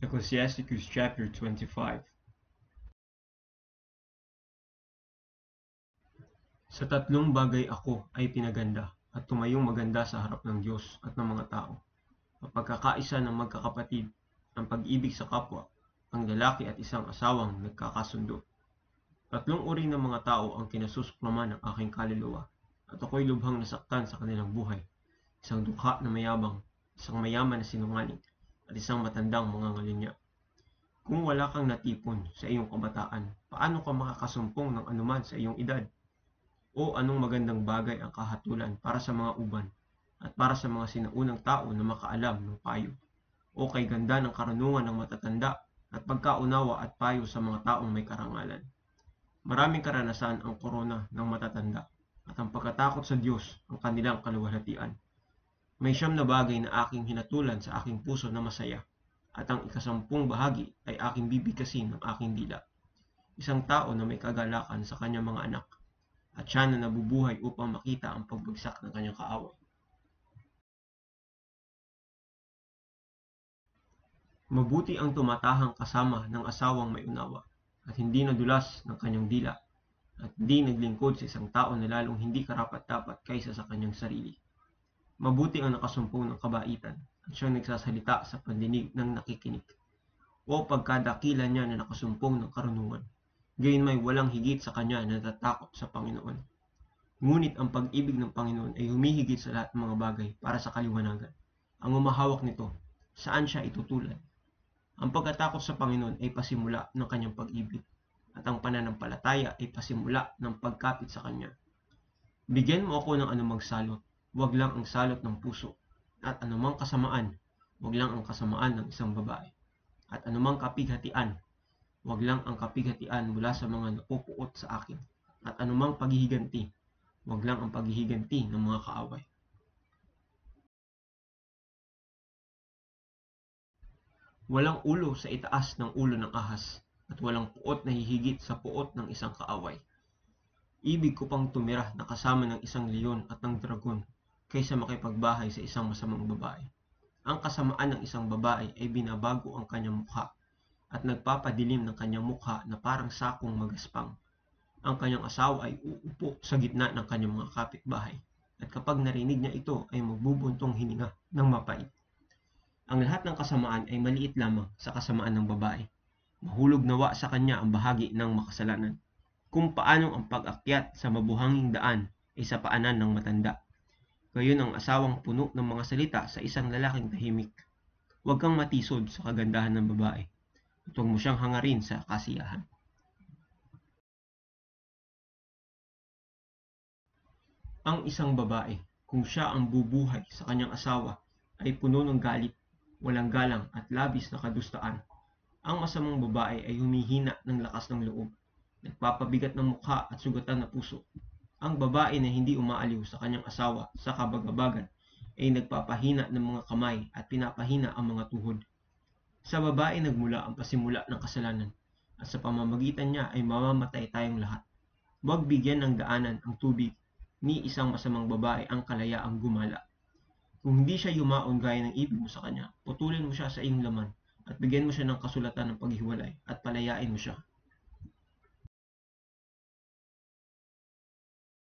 Ecclesiasticus chapter 25. Sa tatlong bagay ako ay pinaganda at tumayong maganda sa harap ng Diyos at ng mga tao: ang pagkakaisa ng magkakapatid, ang pag-ibig sa kapwa, ang lalaki at isang asawang nagkakasundo. Tatlong uri ng mga tao ang kinasusuklaman ng aking kaluluwa, at ako'y lubhang nasaktan sa kanilang buhay: isang dukha na mayabang, isang mayaman na sinungaling, at isang matandang mangangalinya. Kung wala kang natipon sa iyong kabataan, paano ka makakasumpong ng anuman sa iyong edad? O anong magandang bagay ang kahatulan para sa mga uban at para sa mga sinaunang tao na makaalam ng payo? O kay ganda ng karunungan ng matatanda at pagkaunawa at payo sa mga taong may karangalan. Maraming karanasan ang korona ng matatanda, at ang pagkatakot sa Diyos ang kanilang kaluwalhatian. May 9 na bagay na aking hinatulan sa aking puso na masaya, at ang 10 bahagi ay aking bibigkasin ng aking dila. Isang tao na may kagalakan sa kanyang mga anak, at siya na nabubuhay upang makita ang pagbagsak ng kanyang kaaway. Mabuti ang tumatahang kasama ng asawang may unawa, at hindi nadulas ng kanyang dila, at hindi naglingkod sa isang tao na lalong hindi karapat-dapat kaysa sa kanyang sarili. Mabuti ang nakasumpong ng kabaitan, at siyang nagsasalita sa pandinig ng nakikinig. O pagkadakila niya na nakasumpong ng karunungan, gayon may walang higit sa kanya na natatakot sa Panginoon. Ngunit ang pag-ibig ng Panginoon ay humihigit sa lahat ng mga bagay para sa kaliwanagan. Ang umahawak nito, saan siya itutulad? Ang pagkatakot sa Panginoon ay pasimula ng kanyang pag-ibig, at ang pananampalataya ay pasimula ng pagkapit sa Kanya. Bigyan mo ako ng anumang salot, wag lang ang salot ng puso, at anumang kasamaan, wag lang ang kasamaan ng isang babae, at anumang kapighatian, wag lang ang kapighatian mula sa mga napupuot sa akin, at anumang paghihiganti, wag lang ang paghihiganti ng mga kaaway. Walang ulo sa itaas ng ulo ng ahas, at walang puot na hihigit sa puot ng isang kaaway. Ibig ko pang tumira na kasama ng isang leon at ng dragon, kaysa makipagbahay sa isang masamang babae. Ang kasamaan ng isang babae ay binabago ang kanyang mukha, at nagpapadilim ng kanyang mukha na parang sakong magaspang. Ang kanyang asawa ay uupo sa gitna ng kanyang mga kapitbahay, at kapag narinig niya ito ay magbubuntong hininga ng mapait. Ang lahat ng kasamaan ay maliit lamang sa kasamaan ng babae. Mahulog nawa sa kanya ang bahagi ng makasalanan. Kung paanong ang pag-akyat sa mabuhanging daan ay sa paanan ng matanda, gayon ang asawang puno ng mga salita sa isang lalaking tahimik. Huwag kang matisod sa kagandahan ng babae, at huwag mo siyang hangarin sa kasiyahan. Ang isang babae, kung siya ang bubuhay sa kanyang asawa, ay puno ng galit, walang galang at labis na kadustaan. Ang masamang babae ay humihina ng lakas ng loob, nagpapabigat ng mukha at sugatan na puso. Ang babae na hindi umaaliw sa kanyang asawa sa kabagabagan ay nagpapahina ng mga kamay at pinapahina ang mga tuhod. Sa babae nagmula ang pasimula ng kasalanan, at sa pamamagitan niya ay mamamatay tayong lahat. Huwag bigyan ng daanan ang tubig ni isang masamang babae ang kalayaang gumala. Kung hindi siya yumaon gaya ng ibig mo sa kanya, putulin mo siya sa iyong laman, at bigyan mo siya ng kasulatan ng paghiwalay, at palayain mo siya.